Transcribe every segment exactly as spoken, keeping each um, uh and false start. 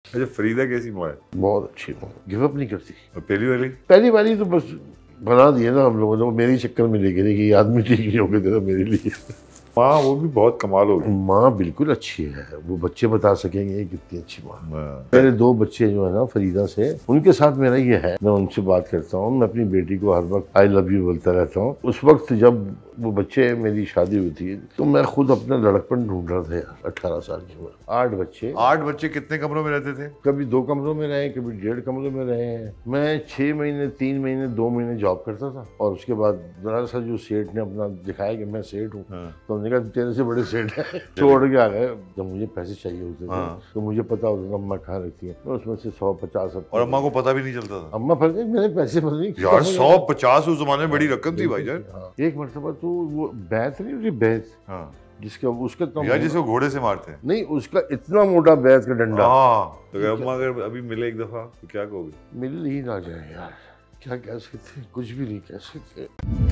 अच्छा, फरीदा कैसी माँ है? बहुत अच्छी माँ, गिव अप नहीं करती। और पहली वाली? पहली वाली तो बस बना दिए ना हम लोगों ने, मेरी चक्कर में लेके नहीं कि आदमी ठीक नहीं हो गए थे मेरे लिए। माँ वो भी बहुत कमाल हो गई। माँ बिल्कुल अच्छी है, वो बच्चे बता सकेंगे कितनी अच्छी माँ। हाँ। मेरे दो बच्चे जो है ना फरीदा से, उनके साथ मेरा ये है, मैं उनसे बात करता हूँ, मैं अपनी बेटी को हर वक्त आई लव यू बोलता रहता हूँ। उस वक्त जब वो बच्चे, मेरी शादी हुई थी, तो मैं खुद अपना लड़कपन ढूंढ रहा था यार। अट्ठारह साल की उम्र, आठ बच्चे। आठ बच्चे कितने कमरों में रहते थे? कभी दो कमरों में रहे, कभी डेढ़ कमरों में रहे हैं। मैं छह महीने तीन महीने दो महीने जॉब करता था, और उसके बाद जरा सा जो सेठ ने अपना दिखाया कि मैं सेठ हूँ, हाँ। तो हमने कहा तेरे से बड़े सेठ है। छोड़ के आ गए। जब मुझे पैसे चाहिए होते थे, हाँ। तो मुझे पता होता था अम्मा कहाँ रहती है, तो उसमें से सौ पचास। और अम्मा को पता भी नहीं चलता था? अम्मा फर्ज मेरे पैसे पता नहीं यार, सौ पचास उस जमाने में बड़ी रकम थी भाईजान। हाँ। एक मरतबा तो वो बैत नहीं होती, बैत, हाँ। जिसका उसका तो यार जिसको घोड़े से मारते हैं। नहीं, उसका इतना मोटा बैत का डंडा। हाँ। तो अगर अम्मा अगर अभी मिले एक दफा तो क्या कहोगे? मिल ही ना जाए यार, क्या कह सकते, कुछ भी नहीं कह सकते।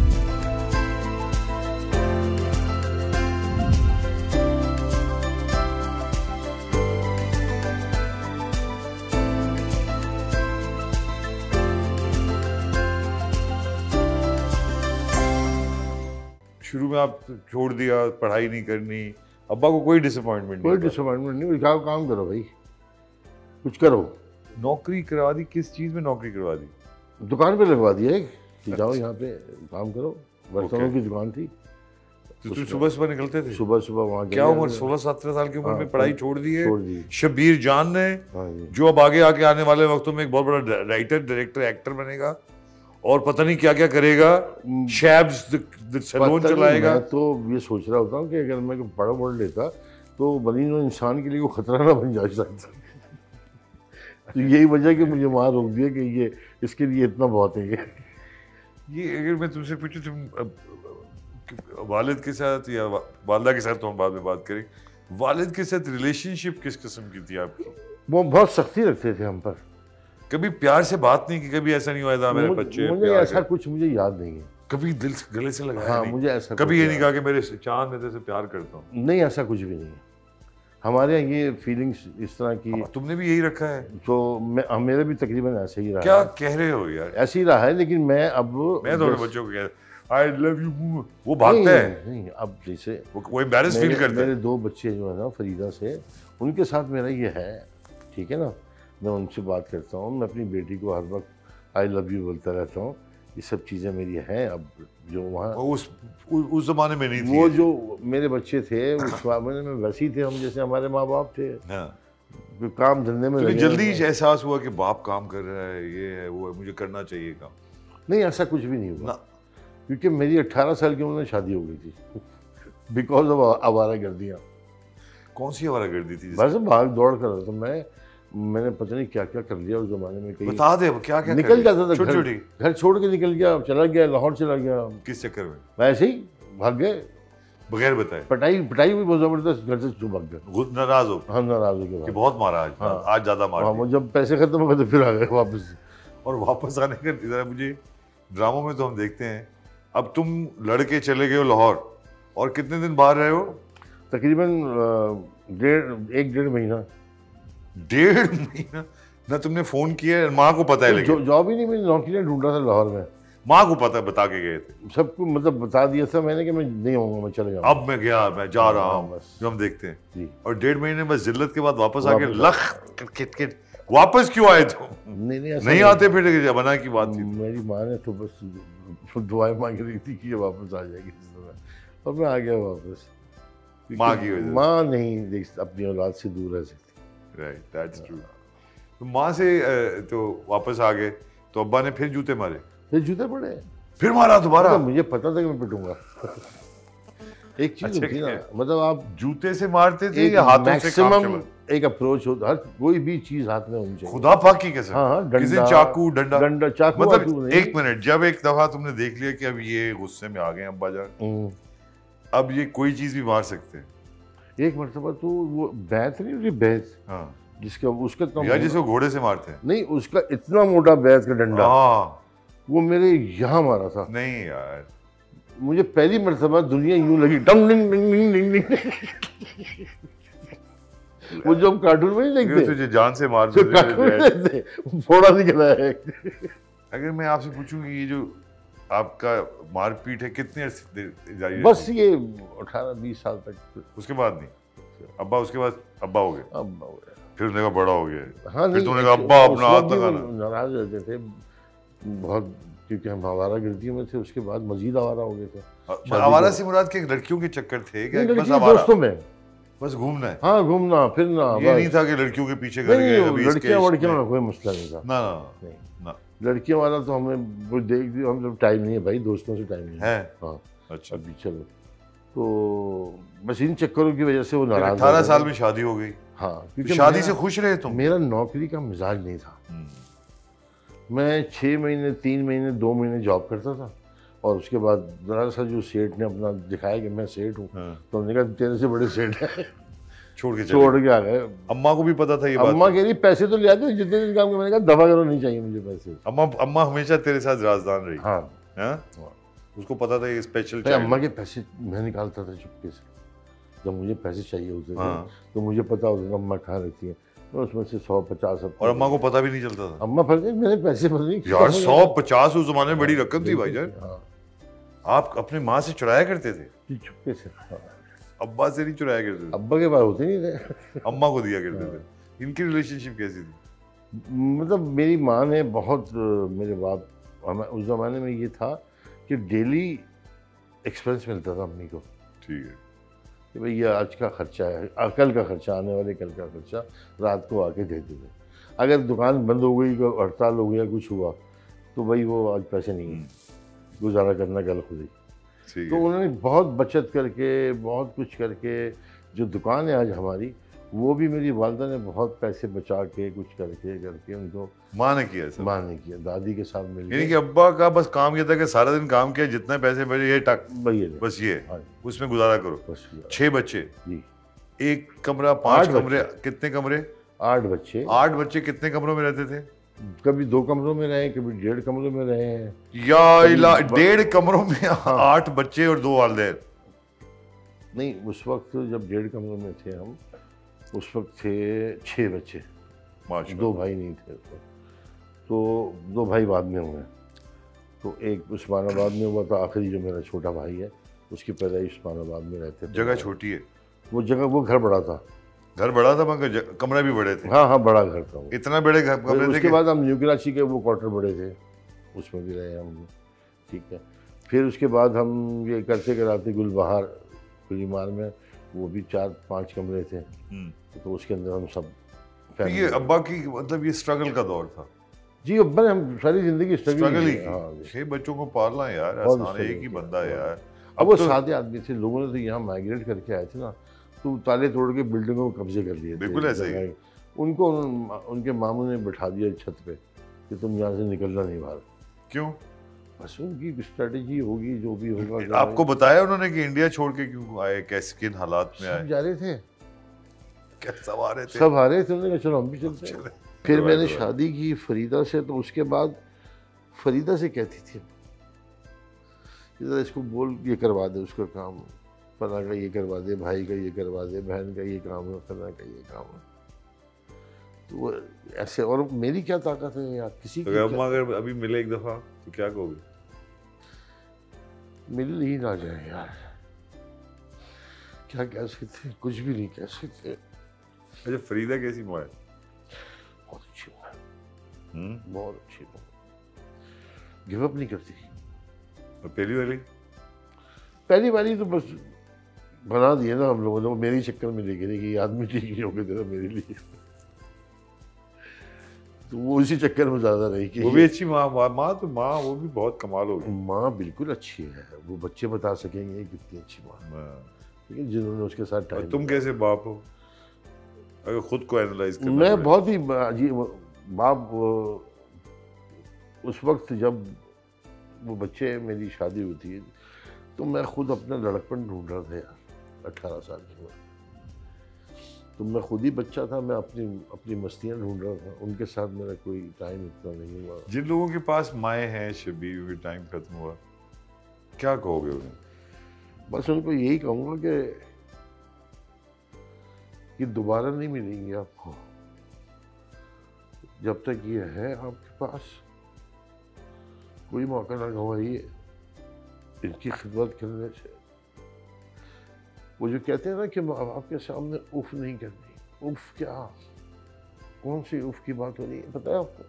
शुरू में आप छोड़ दिया, पढ़ाई नहीं करनी, अब्बा को कोई डिसअपॉइंटमेंट नहीं? कोई डिसअपॉइंटमेंट नहीं, जाओ काम करो भाई, कुछ करो। नौकरी करवा दी? किस चीज में नौकरी करवा दी? दुकान पे लगवा दिया एक कि जाओ यहाँ पे काम करो, बर्तनों की दुकान थी। तो तुम सुबह सुबह निकलते थे? सुबह सुबह वहाँ क्या उम्र, सोलह सत्रह साल की उम्र में पढ़ाई छोड़ दी है? छोड़ दी। शब्बीर जान ने, जो अब आगे आके आने वाले वक्तों में एक बहुत बड़ा राइटर, डायरेक्टर, एक्टर बनेगा और पता नहीं क्या क्या करेगा, शैब्स सैलून चलाएगा। मैं तो ये सोच रहा होता हूँ कि अगर मैं पढ़ पढ़ लेता तो बनी हुई इंसान के लिए वो खतरा ना बन जा सकता। तो यही वजह कि मुझे वहाँ रोक दिया कि ये इसके लिए इतना बहुत है। ये ये अगर मैं तुमसे पूछूं, तुम वालिद के साथ या वालदा के साथ तो हम बाद में बात करें, वालिद के साथ रिलेशनशिप किस किस्म की थी आपकी? वो बहुत सख्ती रखते थे हम पर। कभी प्यार से बात नहीं की? कभी ऐसा नहीं हुआ था मेरे बच्चे? मुझे ऐसा कुछ मुझे याद नहीं है। कभी दिल से गले से लगाया? हाँ, नहीं? मुझे ऐसा कभी ये नहीं कहा कि मेरे चांद में से प्यार करता हूँ? नहीं, ऐसा कुछ भी नहीं है हमारे यहाँ। ये फीलिंग्स इस तरह की, तुमने भी यही रखा है? तो मैं, मेरे भी तकरीबन ऐसे ही रहा। क्या कह रहे हो यार? ऐसे ही रहा है, लेकिन मैं अब मैं तो बच्चों को कह आई लव यू, वो भागता है। नहीं, अब जैसे वो, वो एम्बैरेस फील करता है। मेरे दो बच्चे जो है ना फरीदा से, उनके साथ मेरा ये है, ठीक है ना, मैं उनसे बात करता हूँ, मैं अपनी बेटी को हर वक्त आई लव यू बोलता रहता हूँ। ये सब चीज़ें मेरी हैं। अब जो वहाँ उस उस जमाने में नहीं थी। वो जो मेरे बच्चे थे उस जमाने में वैसे ही थे हम जैसे हमारे माँ बाप थे। हाँ। काम धंधे में तो जल्दी एहसास हुआ कि बाप काम कर रहा है, ये है वो है, मुझे करना चाहिए काम? नहीं, ऐसा कुछ भी नहीं हुआ, क्योंकि मेरी अट्ठारह साल की उम्र में शादी हो गई थी बिकॉज ऑफ आवारागर्दियाँ। कौन सी आवारागर्दी थी? बस भाग दौड़ कर रहा था मैं, मैंने पता नहीं क्या क्या कर लिया उस जमाने में। कहीं बता दे क्या क्या निकल जाता था, छोटी छोटी घर छोड़ के निकल गया, चला गया लाहौर, चला गया। किस चक्कर में? वैसे ही भाग गए बगैर बताए। पटाई पटाई हुई बहुत जबरदस्त, घर से जो भाग गए। नाराज हो? हाँ, नाराज हो गए कि बहुत मारा आज। हाँ, आज ज्यादा मारा। हाँ, वो जब पैसे खत्म हो गए तो फिर आ गए वापस। और वापस आने का जरा मुझे, ड्रामों में तो हम देखते हैं, अब तुम लड़के चले गए हो लाहौर, और कितने दिन बाहर रहे हो? तकरीबन डेढ़ एक डेढ़ महीना। डेढ़ महीना? ना तुमने फोन किया? माँ को पता है? लेकिन जॉब ही नहीं, मैंने नौकरी ढूंढ रहा था लाहौर में। माँ को पता, बता के गए थे? सबको मतलब बता दिया था मैंने कि मैं नहीं आऊंगा, मैं चले जाऊंगा। अब मैं गया, मैं जा रहा हूँ, जो हम देखते हैं। और डेढ़ महीने बस जिल्लत के बाद वापस आके लख किट किट। वापस क्यों आए तुम? नहीं नहीं, नहीं आते फिर बना की बात थी। मेरी माँ ने तो बस दुआएं मांग रही थी कि ये वापस आ जाएगी, और मैं आ गया वापस। माँ की वजह? माँ नहीं देख अपनी औलाद से दूर रह सकती। Right, that's true. तो माँ से तो वापस आ गए, तो अब्बा ने फिर जूते मारे? फिर जूते पड़े, फिर मारा दोबारा? तो मुझे पता था कि मैं पिटूंगा। एक चीज अच्छा, होती ना, मतलब आप जूते से मारते थे या हाथों से? मैक्सिमम एक अप्रोच होता, हर कोई भी चीज हाथ में होनी चाहिए। खुदा पाक की कसम। हाँ, हाँ, किसी चाकू, डंडा, डंडा, चाकू, मतलब एक मिनट, जब एक दफा तुमने देख लिया कि अब ये गुस्से में आ गए अब्बा जान, अब ये कोई चीज भी मार सकते हैं। एक मरतबा तो वो बैत नहीं होती, बैत, हाँ, जिसका उसका तो यार जिसको घोड़े से मारते हैं? नहीं, उसका इतना मोटा बैत का डंडा, हाँ, वो मेरे यहाँ मारा था। नहीं यार, मुझे पहली मरतबा दुनिया यूं लगी, डंग डिंग डिंग डिंग डिंग डिंग। वो जो हम कार्टून में नहीं देखते, तुझे जान से मार जो कार्टून में देखते, फोड़ा निकला है। अगर मैं आपसे पूछूं कि ये जो आपका मारपीट है कितने अरसे देर जारी रही? बस ये अठारह बीस साल तक। उसके बाद नहीं? अब्बा उसके बाद अब्बा हो गए? अब्बा हो गया। फिर उसने कहा बड़ा हो गया। हाँ, फिर तूने कहा अब्बा अपना हाथ लगाना। नाराज रहते थे बहुत, क्योंकि हम आवारा गिरतियों में थे, उसके बाद मजीद आवारा हो गए थे। आवारा से मुराद के लड़कियों के चक्कर थे क्या? बस दोस्तों में बस घूमना है? हाँ, घूमना फिरना। ये नहीं था कि लड़कियों के पीछे कर गए? लड़कियां वड़कियां का कोई मसला नहीं था। ना ना ना, लड़कियों वाला तो हमें वो देख दी, हम जब टाइम नहीं है भाई, दोस्तों से टाइम नहीं है। हाँ अच्छा, अभी चलो, तो बस इन चक्करों की वजह से वो नाराज। अठारह साल में शादी हो गई? हाँ, क्योंकि शादी से खुश रहे तुम? मेरा नौकरी का मिजाज नहीं था। मैं छः महीने तीन महीने दो महीने जॉब करता था, और उसके बाद जरा सा जो सेठ ने अपना दिखाया कि मैं सेठ हूँ, तो हमने कहा तेरे से बड़े सेठ है, छोड़ के छोड़ के आ गए। अम्मा को भी पता था ये बात? अम्मा कह रही पैसे तो ले आते जितने दिन काम किया। मैंने कहा दफा करो, नहीं चाहिए मुझे पैसे। अम्मा अम्मा हमेशा तेरे साथ राजदान रही? हाँ, हाँ? उसको पता था ये स्पेशल? अम्मा के पैसे मैं निकालता था चुपके से, जब मुझे पैसे चाहिए होते थे। हाँ। तो मुझे पता होता था अम्मा कहाँ रहती है, तो उसमें से सौ पचास। और अम्मा को पता भी नहीं चलता था? अम्मा फिर मेरे पैसे पता नहीं यार, सौ पचास उस जमाने में बड़ी रकम थी भाईजान। हाँ। आप अपनी माँ से चुराया करते थे? चुपके से। हाँ। अब्बा से नहीं चुराया करते थे? अब्बा के पास होते नहीं थे, अम्मा को दिया करते थे। इनकी रिलेशनशिप कैसी थी? मतलब मेरी माँ ने बहुत, मेरे बाप, उस जमाने में ये था कि डेली एक्सपेंस मिलता था अम्मी को। ठीक है कि भाई ये आज का खर्चा है, कल का खर्चा, आने वाले कल का खर्चा रात को आके देते थे। अगर दुकान बंद हो गई, हड़ताल हो गया, कुछ हुआ, तो भाई वो आज पैसे नहीं है, गुजारा करना कल खुद ही। तो उन्होंने बहुत बचत करके, बहुत कुछ करके, जो दुकान है आज हमारी, वो भी मेरी वालदा ने बहुत पैसे बचा के, कुछ करके करके उनको। माँ ने किया? सर माँ ने किया, दादी के साथ मिल यानी कि अब्बा का बस काम ये था कि सारा दिन काम किया, जितने पैसे बचे ये टक, बस ये हाँ, उसमें गुजारा करो। बस छह बच्चे जी, एक कमरा, पांच कमरे, कितने कमरे? आठ बच्चे। आठ बच्चे कितने कमरों में रहते थे? कभी दो कमरों में रहे, कभी डेढ़ कमरों में रहे हैं। या डेढ़ कमरों में आठ बच्चे और दो वालिदैन? नहीं, उस वक्त जब डेढ़ कमरों में थे हम, उस वक्त थे छह बच्चे, दो भाई नहीं थे तो दो भाई बाद में हुए। तो एक उस्मानाबाद में हुआ था, आखिरी जो मेरा छोटा भाई है उसकी पैदाइश उस्मानाबाद में रहते थे। जगह छोटी है वो जगह, वो घर बड़ा था। घर बड़ा था मगर कमरे भी बड़े थे? हाँ हाँ, बड़ा घर था वो। इतना बड़े कमरे थे? उसके बाद हम न्यू कराची के वो क्वार्टर बड़े थे, उसमें भी रहे हम। ठीक है, फिर उसके बाद हम ये करते कराते गुलबहार गुलीमार में, वो भी चार पांच कमरे थे, तो उसके अंदर हम सब। तो ये अब्बा की मतलब ये स्ट्रगल का दौर था? जी, अब्बा ने हम सारी जिंदगी स्ट्रगल ही की। छह बच्चों को पालना यार आसान, एक ही बंदा है यार। अब वो सादे आदमी थे, लोगों ने तो यहाँ माइग्रेट करके आए थे ना, तो ताले तोड़ के बिल्डिंगों को कब्जे कर लिए। बिल्कुल ऐसे ही। उनको उनके मामू ने बैठा दिया छत पे कि तुम यहाँ से निकलना नहीं बाहर। क्यों? बस उनकी स्ट्रेटेजी होगी, जो भी होगा। आपको बताया उन्होंने कि इंडिया छोड़ के क्यों आए, कैसे किन हालात में आए? सब जा रहे थे, सब आ रहे थे, सब आ रहे थे। उन्होंने कहा चलो हम भी चलते हैं। फिर मैंने शादी की फरीदा से, तो उसके बाद फरीदा से कहती थी इसको बोल ये करवा दे, उसका काम फला का ये करवा दे, भाई का ये करवा दे, बहन का ये काम है, फला का ये काम है। तो वो ऐसे, और मेरी क्या ताकत है यार, किसी की। अम्मा अगर अभी मिले एक दफा तो क्या कहोगे? मिल ही ना जाए यार, क्या कह सकते, कुछ भी नहीं कह सकते। अच्छा, फरीदा कैसी माँ है? बहुत अच्छी माँ है, बहुत अच्छी माँ, गिव अप नहीं करती। और पहली वाली? पहली वाली तो बस बना दिए ना हम लोगों ने, मेरी चक्कर में लेके कि आदमी ठीक नहीं हो गया तेरा मेरे लिए, तो वो उसी चक्कर में ज्यादा रही। कि वो भी अच्छी माँ, माँ तो माँ वो भी बहुत कमाल होगी। माँ बिल्कुल अच्छी है, वो बच्चे बता सकेंगे कितनी अच्छी माँ, लेकिन जिन्होंने उसके साथ टाइम। तुम कैसे बाप हो अगर खुद को एनालाइज करना? मैं बहुत ही जी बाप। उस वक्त जब वो बच्चे, मेरी शादी हुई थी, तो मैं खुद अपना लड़कपन ढूंढ रहा था यार, अठारह साल की उम्र, तो मैं खुद ही बच्चा था, मैं अपनी अपनी मस्तियाँ ढूंढ रहा था, उनके साथ मेरा कोई टाइम इतना नहीं हुआ। जिन लोगों के पास माएँ हैं शबीर, के टाइम खत्म हुआ, क्या कहोगे उन्हें? बस उनको यही कहूँगा कि ये दोबारा नहीं मिलेंगी आपको। जब तक ये है आपके पास, कोई मौका ना गंवाइए इनकी खिदमत करने से। वो जो कहते हैं ना कि माँ बाप के सामने उफ नहीं करनी, उफ क्या, कौन सी उफ की बात हो रही है पता है आपको?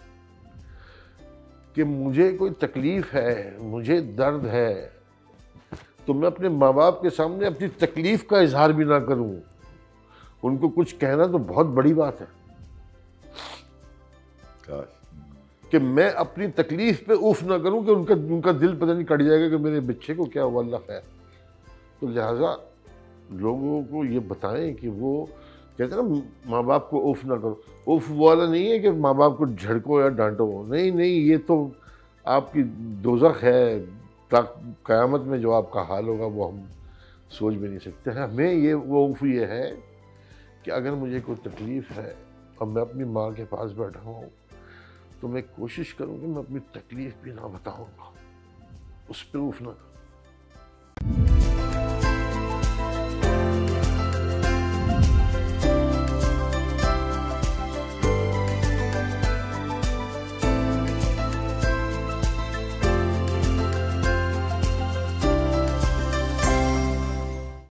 कि मुझे कोई तकलीफ है, मुझे दर्द है, तो मैं अपने माँ बाप के सामने अपनी तकलीफ का इजहार भी ना करूं। उनको कुछ कहना तो बहुत बड़ी बात है कि मैं अपनी तकलीफ पे उफ ना करूं कि उनका उनका दिल पता नहीं कट जाएगा कि मेरे बच्चे को क्या हुआ, अल्लाह खैर। तो लिहाजा लोगों को ये बताएं कि वो कहते हैं ना माँ बाप को उफ ना करो। उफ वाला नहीं है कि माँ बाप को झड़को या डांटो, नहीं नहीं, ये तो आपकी दोज़ख है, क़यामत में जो आपका हाल होगा वो हम सोच भी नहीं सकते हैं। हमें ये वो उफ ये है कि अगर मुझे कोई तकलीफ़ है और मैं अपनी माँ के पास बैठा हूँ तो मैं कोशिश करूँ कि मैं अपनी तकलीफ़ भी ना बताऊँगा, उस पर उफ ना करूँ।